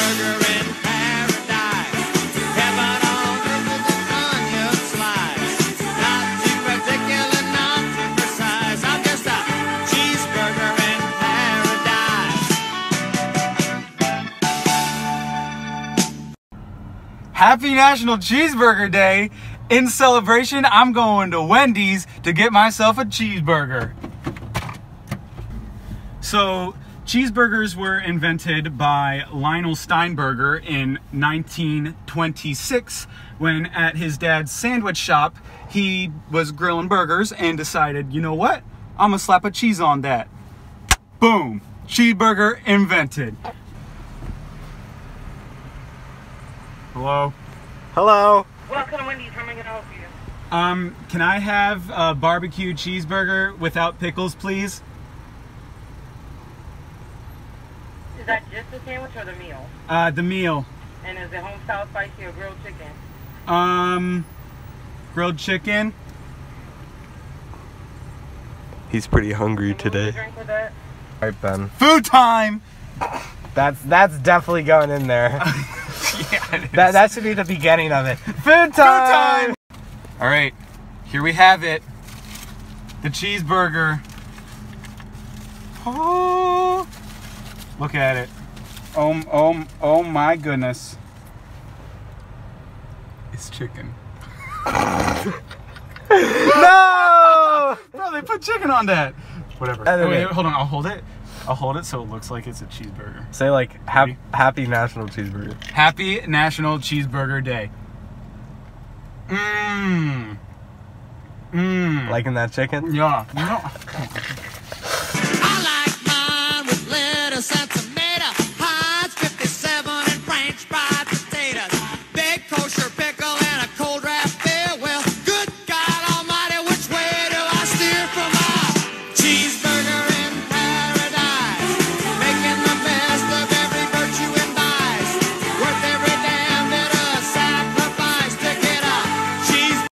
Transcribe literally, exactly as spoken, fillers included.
cheeseburger in paradise. Heaven on earth with an onion slice. Not too particular, not too precise. I'm just a cheeseburger in paradise. Happy National Cheeseburger Day. In celebration, I'm going to Wendy's to get myself a cheeseburger. So, cheeseburgers were invented by Lionel Steinberger in nineteen twenty-six when at his dad's sandwich shop, he was grilling burgers and decided, you know what? I'm gonna slap a cheese on that. Boom, cheeseburger invented. Hello? Hello. Welcome to Wendy's. How am I going to help you? Um, can I have a barbecue cheeseburger without pickles, please? Is that just the sandwich or the meal? Uh, the meal. And is it home style spicy or grilled chicken? Um, grilled chicken. He's pretty hungry And what was the today. drink with that? All right, Ben. Food time! That's that's definitely going in there. Yeah, it is. that that should be the beginning of it. Food time. Food time! All right, here we have it. The cheeseburger. Oh, look at it. Oh, oh, oh my goodness. It's chicken. No! Bro, they put chicken on that. Whatever. Edit Oh, wait, it. hold on, I'll hold it. I'll hold it so it looks like it's a cheeseburger. Say like hap Ready? Happy National Cheeseburger. Happy National Cheeseburger Day. Mmm. Mmm. Liking that chicken? Yeah. You know,